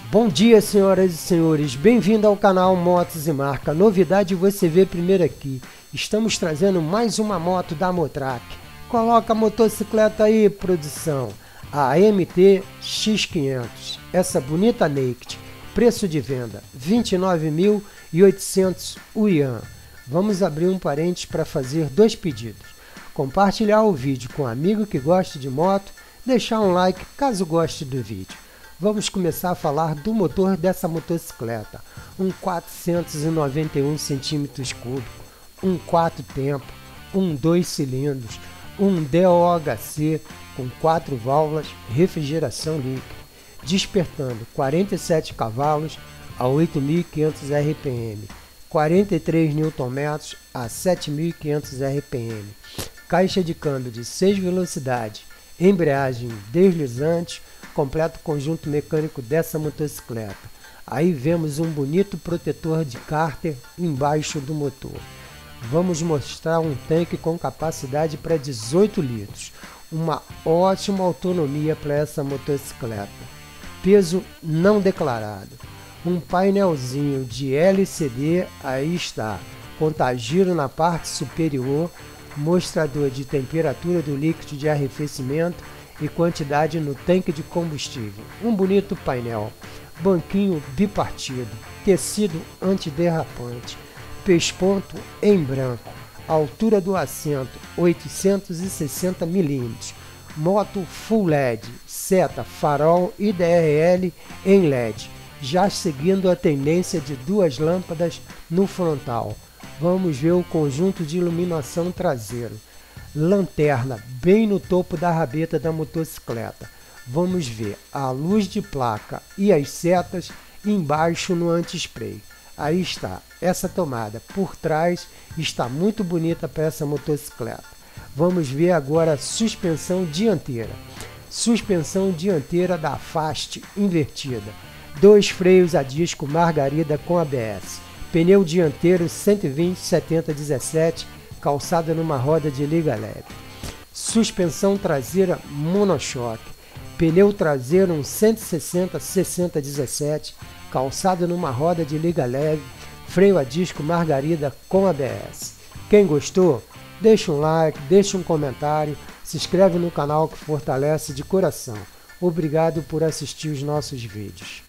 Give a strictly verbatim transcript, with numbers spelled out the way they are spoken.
Bom dia, senhoras e senhores, bem-vindo ao canal Motos e Marca. Novidade você vê primeiro aqui. Estamos trazendo mais uma moto da Motrac. Coloca a motocicleta aí, produção. A M T X quinhentos. Essa bonita Naked. Preço de venda vinte e nove mil e oitocentos yuan. Vamos abrir um parênteses para fazer dois pedidos. Compartilhar o vídeo com um amigo que gosta de moto, deixar um like caso goste do vídeo. Vamos começar a falar do motor dessa motocicleta, um quatrocentos e noventa e um centímetros cúbicos, um quatro tempo, um dois cilindros, um D O H C com quatro válvulas, refrigeração líquida, despertando quarenta e sete cavalos a oito mil e quinhentos R P M, quarenta e três newton-metros a sete mil e quinhentos R P M, caixa de câmbio de seis velocidades, embreagem deslizante, completo conjunto mecânico dessa motocicleta. Aí vemos um bonito protetor de cárter embaixo do motor. Vamos mostrar um tanque com capacidade para dezoito litros. Uma ótima autonomia para essa motocicleta. Peso não declarado. Um painelzinho de L C D, aí está, contagiro na parte superior, mostrador de temperatura do líquido de arrefecimento e quantidade no tanque de combustível. Um bonito painel, banquinho bipartido, tecido antiderrapante, pesponto em branco, altura do assento oitocentos e sessenta milímetros, moto Full L E D, seta, farol e D R L em L E D, já seguindo a tendência de duas lâmpadas no frontal. Vamos ver o conjunto de iluminação traseiro. Lanterna bem no topo da rabeta da motocicleta. Vamos ver a luz de placa e as setas embaixo no anti-spray. Aí está, essa tomada por trás está muito bonita para essa motocicleta. Vamos ver agora a suspensão dianteira. Suspensão dianteira da Fast invertida. Dois freios a disco margarida com A B S. Pneu dianteiro cento e vinte setenta dezessete, calçada numa roda de liga leve. Suspensão traseira monochoque. Pneu traseiro um cento e sessenta sessenta dezessete, calçado numa roda de liga leve. Freio a disco margarida com A B S. Quem gostou? Deixa um like, deixa um comentário, se inscreve no canal que fortalece de coração. Obrigado por assistir os nossos vídeos.